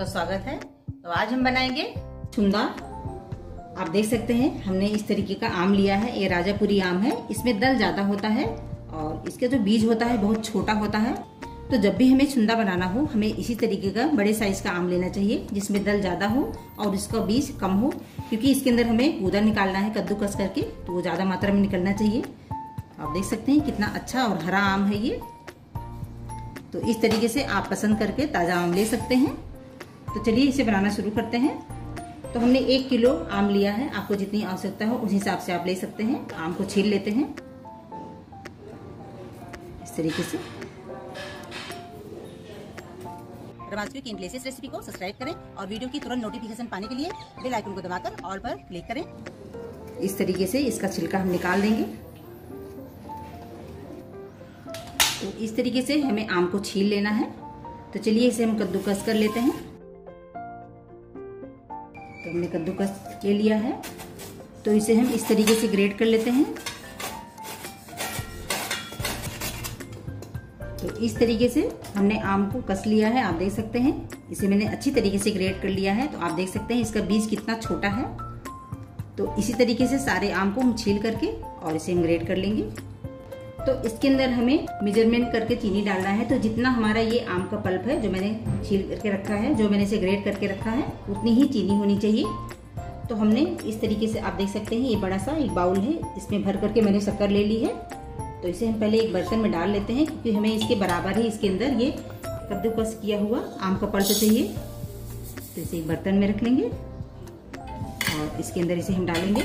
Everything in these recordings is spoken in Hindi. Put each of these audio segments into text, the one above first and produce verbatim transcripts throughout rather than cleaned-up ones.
आपका स्वागत है। तो आज हम बनाएंगे छुंदा। आप देख सकते हैं हमने इस तरीके का आम लिया है। ये राजापुरी आम है। इसमें दल ज्यादा होता है और इसका जो बीज होता है बहुत छोटा होता है। तो जब भी हमें छुंदा बनाना हो हमें इसी तरीके का बड़े साइज का आम लेना चाहिए जिसमें दल ज्यादा हो और इसका बीज कम हो, क्योंकि इसके अंदर हमें गूदा निकालना है कद्दूकस करके, तो वो ज्यादा मात्रा में निकलना चाहिए। आप देख सकते हैं कितना अच्छा और हरा आम है ये। तो इस तरीके से आप पसंद करके ताजा आम ले सकते हैं। तो चलिए इसे बनाना शुरू करते हैं। तो हमने एक किलो आम लिया है। आपको जितनी आवश्यकता हो उस हिसाब से आप ले सकते हैं। आम को छील लेते हैं इस तरीके से। रवाजकी की लेटेस्ट रेसिपी को सब्सक्राइब करें और वीडियो की तुरंत नोटिफिकेशन पाने के लिए बेल आइकन को दबाकर ऑल पर क्लिक करें। इस तरीके से इसका छिलका हम निकाल देंगे। तो इस तरीके से हमें आम को छील लेना है। तो चलिए इसे हम कद्दूकस कर लेते हैं। तो हमने कद्दूकस ले लिया है। तो इसे हम इस तरीके से ग्रेट कर लेते हैं। तो इस तरीके से हमने आम को कस लिया है। आप देख सकते हैं इसे मैंने अच्छी तरीके से ग्रेट कर लिया है। तो आप देख सकते हैं इसका बीज कितना छोटा है। तो इसी तरीके से सारे आम को हम छील करके और इसे हम ग्रेट कर लेंगे। तो इसके अंदर हमें मेजरमेंट करके चीनी डालना है। तो जितना हमारा ये आम का पल्प है जो मैंने छील करके रखा है, जो मैंने इसे ग्रेट करके रखा है, उतनी ही चीनी होनी चाहिए। तो हमने इस तरीके से आप देख सकते हैं ये बड़ा सा एक बाउल है, इसमें भर करके मैंने शक्कर ले ली है। तो इसे हम पहले एक बर्तन में डाल लेते हैं, क्योंकि हमें इसके बराबर ही इसके अंदर ये कद्दूकस किया हुआ आम का पल्प चाहिए। तो इसे एक बर्तन में रख लेंगे और इसके अंदर इसे हम डालेंगे।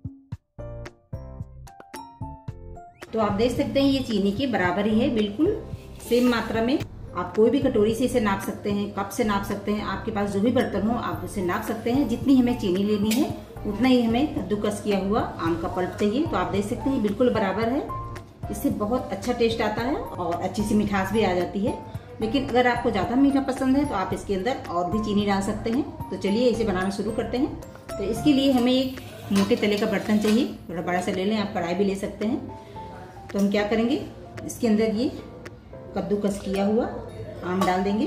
तो आप देख सकते हैं ये चीनी के बराबर ही है, बिल्कुल सेम मात्रा में। आप कोई भी कटोरी से इसे नाप सकते हैं, कप से नाप सकते हैं, आपके पास जो भी बर्तन हो आप उसे नाप सकते हैं। जितनी हमें चीनी लेनी है उतना ही हमें कद्दूकस किया हुआ आम का पल्प चाहिए। तो आप देख सकते हैं बिल्कुल बराबर है। इससे बहुत अच्छा टेस्ट आता है और अच्छी सी मिठास भी आ जाती है। लेकिन अगर आपको ज्यादा मीठा पसंद है तो आप इसके अंदर और भी चीनी डाल सकते हैं। तो चलिए इसे बनाना शुरू करते हैं। तो इसके लिए हमें एक मोटे तले का बर्तन चाहिए, थोड़ा बड़ा सा ले लें, आप कढ़ाई भी ले सकते हैं। तो हम क्या करेंगे, इसके अंदर ये कद्दूकस किया हुआ आम डाल देंगे।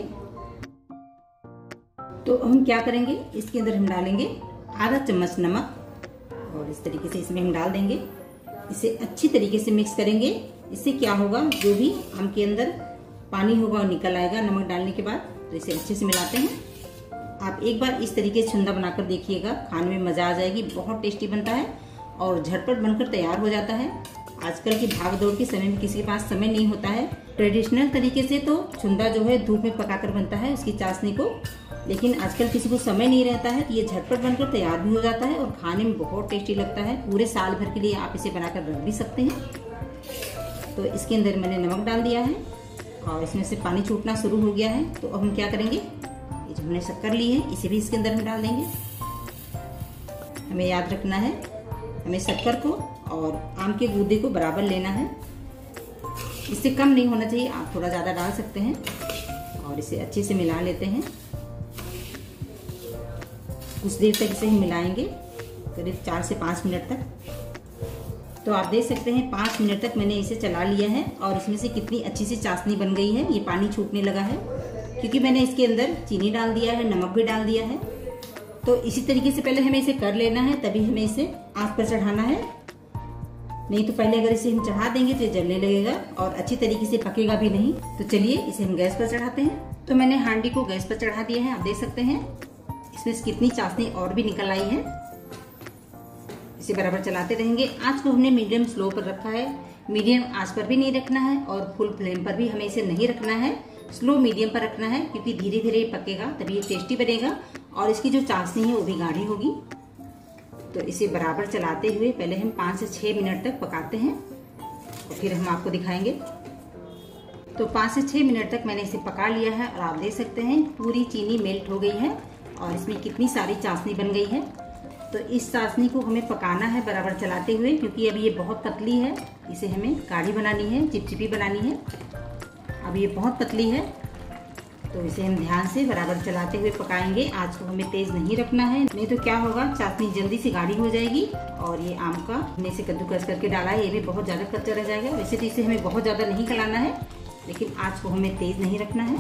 तो हम क्या करेंगे, इसके अंदर हम डालेंगे आधा चम्मच नमक और इस तरीके से इसमें हम डाल देंगे। इसे अच्छी तरीके से मिक्स करेंगे। इससे क्या होगा, जो भी आम के अंदर पानी होगा वो निकल आएगा नमक डालने के बाद। तो इसे अच्छे से मिलाते हैं। आप एक बार इस तरीके से छुंदा बनाकर देखिएगा, खाने में मजा आ जाएगी। बहुत टेस्टी बनता है और झटपट बनकर तैयार हो जाता है। आजकल की भाग दौड़ के समय में किसी के पास समय नहीं होता है। ट्रेडिशनल तरीके से तो छुंदा जो है धूप में पकाकर बनता है उसकी चाशनी को, लेकिन आजकल किसी को समय नहीं रहता है। तो ये झटपट बनकर तैयार भी हो जाता है और खाने में बहुत टेस्टी लगता है। पूरे साल भर के लिए आप इसे बनाकर रख भी सकते हैं। तो इसके अंदर मैंने नमक डाल दिया है और इसमें से पानी छूटना शुरू हो गया है। तो अब हम क्या करेंगे, ये जो हमने शक्कर ली है इसे भी इसके अंदर हम डाल देंगे। हमें याद रखना है, हमें शक्कर को और आम के गूदे को बराबर लेना है। इससे कम नहीं होना चाहिए, आप थोड़ा ज्यादा डाल सकते हैं। और इसे अच्छे से मिला लेते हैं। कुछ देर तक इसे हम मिलाएंगे, करीब चार से पाँच मिनट तक। तो आप देख सकते हैं पाँच मिनट तक मैंने इसे चला लिया है और इसमें से कितनी अच्छी सी चाशनी बन गई है। ये पानी छूटने लगा है क्योंकि मैंने इसके अंदर चीनी डाल दिया है, नमक भी डाल दिया है। तो इसी तरीके से पहले हमें इसे कर लेना है, तभी हमें इसे आंच पर चढ़ाना है। नहीं तो पहले अगर इसे हम चढ़ा देंगे तो ये जलने लगेगा और अच्छी तरीके से पकेगा भी नहीं। तो चलिए इसे हम गैस पर चढ़ाते हैं। तो मैंने हांडी को गैस पर चढ़ा दिया है। आप देख सकते हैं इसमें से कितनी चाशनी और भी निकल आई है। इसे बराबर चलाते रहेंगे। आंच को हमने मीडियम स्लो पर रखा है। मीडियम आंच पर भी नहीं रखना है और फुल फ्लेम पर भी हमें इसे नहीं रखना है। स्लो मीडियम पर रखना है, क्योंकि धीरे धीरे पकेगा तभी ये टेस्टी बनेगा और इसकी जो चाशनी है वो भी गाढ़ी होगी। तो इसे बराबर चलाते हुए पहले हम पाँच से छह मिनट तक पकाते हैं और फिर हम आपको दिखाएंगे। तो पाँच से छह मिनट तक मैंने इसे पका लिया है और आप देख सकते हैं पूरी चीनी मेल्ट हो गई है और इसमें कितनी सारी चाशनी बन गई है। तो इस चाशनी को हमें पकाना है बराबर चलाते हुए, क्योंकि अब ये बहुत पतली है। इसे हमें गाढ़ी बनानी है, चिपचिपी बनानी है। अब ये बहुत पतली है तो इसे हम ध्यान से बराबर चलाते हुए पकाएंगे। आंच को हमें तेज नहीं रखना है, नहीं तो क्या होगा, चाशनी जल्दी से गाढ़ी हो जाएगी और ये आम का हमने इसे कद्दूकस करके डाला है, ये भी बहुत ज्यादा कच्चा रह जाएगा। वैसे तो इसे हमें बहुत ज्यादा नहीं गलाना है, लेकिन आंच को हमें तेज नहीं रखना है।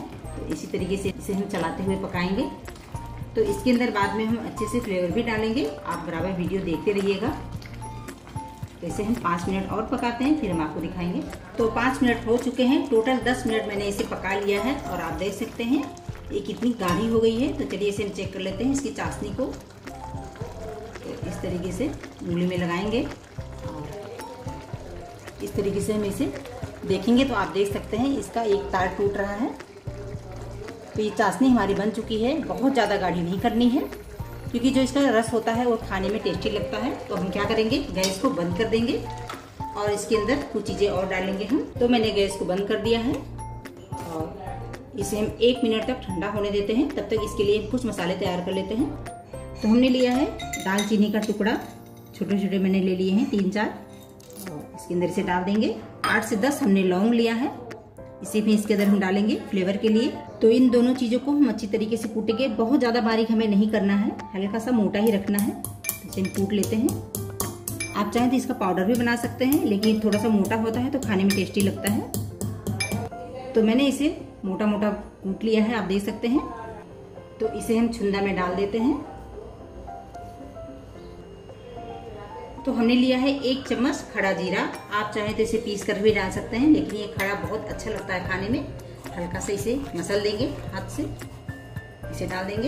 तो इसी तरीके से इसे हम चलाते हुए पकाएंगे। तो इसके अंदर बाद में हम अच्छे से फ्लेवर भी डालेंगे, आप बराबर वीडियो देखते रहिएगा। तो इसे हम पाँच मिनट और पकाते हैं, फिर हम आपको दिखाएंगे। तो पाँच मिनट हो चुके हैं, टोटल दस मिनट मैंने इसे पका लिया है और आप देख सकते हैं ये कितनी गाढ़ी हो गई है। तो चलिए इसे हम चेक कर लेते हैं इसकी चाशनी को। तो इस तरीके से उंगली में लगाएंगे और इस तरीके से हम इसे देखेंगे तो आप देख सकते हैं इसका एक तार टूट रहा है। तो ये चाशनी हमारी बन चुकी है। बहुत ज़्यादा गाढ़ी नहीं करनी है क्योंकि जो इसका रस होता है वो खाने में टेस्टी लगता है। तो हम क्या करेंगे, गैस को बंद कर देंगे और इसके अंदर कुछ चीज़ें और डालेंगे हम। तो मैंने गैस को बंद कर दिया है और इसे हम एक मिनट तक ठंडा होने देते हैं। तब तक इसके लिए कुछ मसाले तैयार कर लेते हैं। तो हमने लिया है दालचीनी का टुकड़ा, छोटे छोटे मैंने ले लिए हैं तीन चार, और इसके अंदर इसे डाल देंगे। आठ से दस हमने लौंग लिया है, इसे भी इसके अंदर हम डालेंगे फ्लेवर के लिए। तो इन दोनों चीज़ों को हम अच्छी तरीके से कूटेंगे। बहुत ज़्यादा बारीक हमें नहीं करना है, हल्का सा मोटा ही रखना है। तो इसे हम कूट लेते हैं। आप चाहें तो इसका पाउडर भी बना सकते हैं, लेकिन थोड़ा सा मोटा होता है तो खाने में टेस्टी लगता है। तो मैंने इसे मोटा मोटा कूट लिया है, आप देख सकते हैं। तो इसे हम छुंदा में डाल देते हैं। तो हमने लिया है एक चम्मच खड़ा जीरा, आप चाहें तो इसे पीस कर भी डाल सकते हैं, लेकिन ये खड़ा बहुत अच्छा लगता है खाने में। हल्का से इसे मसल देंगे हाथ से, इसे डाल देंगे।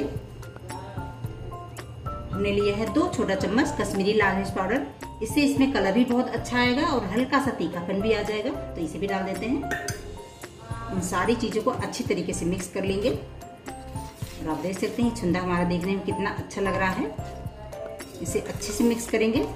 हमने लिया है दो छोटा चम्मच कश्मीरी लाल मिर्च पाउडर, इससे इसमें कलर भी बहुत अच्छा आएगा और हल्का सा तीखापन भी आ जाएगा। तो इसे भी डाल देते हैं। इन सारी चीज़ों को अच्छी तरीके से मिक्स कर लेंगे और आप देख सकते हैं छुंदा हमारा देखने में कितना अच्छा लग रहा है। इसे अच्छे से मिक्स करेंगे।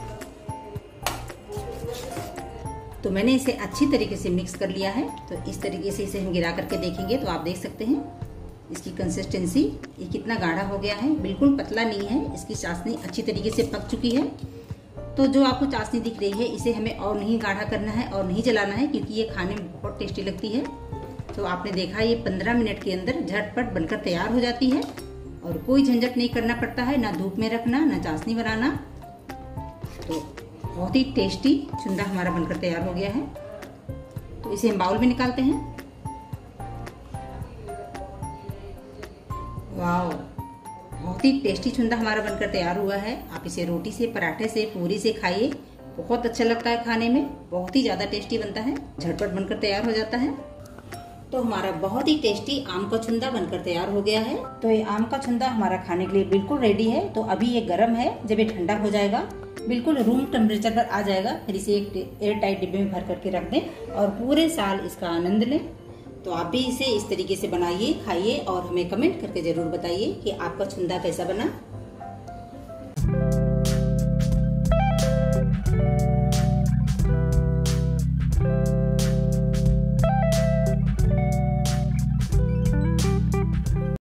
तो मैंने इसे अच्छी तरीके से मिक्स कर लिया है। तो इस तरीके से इसे हम गिरा करके देखेंगे तो आप देख सकते हैं इसकी कंसिस्टेंसी ये कितना गाढ़ा हो गया है, बिल्कुल पतला नहीं है। इसकी चाशनी अच्छी तरीके से पक चुकी है। तो जो आपको चाशनी दिख रही है इसे हमें और नहीं गाढ़ा करना है और नहीं जलाना है, क्योंकि ये खाने में बहुत टेस्टी लगती है। तो आपने देखा ये पंद्रह मिनट के अंदर झटपट बनकर तैयार हो जाती है और कोई झंझट नहीं करना पड़ता है, ना धूप में रखना, ना चाशनी बनाना। तो बहुत ही टेस्टी छुंदा हमारा बनकर तैयार हो गया है। तो इसे हम बाउल में निकालते हैं। वाओ, बहुत ही टेस्टी छुंदा हमारा बनकर तैयार हुआ है। आप इसे रोटी से, पराठे से, पूरी से खाइए, बहुत अच्छा लगता है खाने में, बहुत ही ज्यादा टेस्टी बनता है, झटपट बनकर तैयार हो जाता है। तो हमारा बहुत ही टेस्टी आम का छुंदा बनकर तैयार हो गया है। तो ये आम का छुंदा हमारा खाने के लिए बिल्कुल रेडी है। तो अभी ये गर्म है, जब ये ठंडा हो जाएगा, बिल्कुल रूम टेम्परेचर पर आ जाएगा, फिर इसे एक एयर टाइट डिब्बे में भर करके रख दें और पूरे साल इसका आनंद लें। तो आप भी इसे इस तरीके से बनाइए, खाइए और हमें कमेंट करके जरूर बताइए कि आपका छुंदा कैसा बना।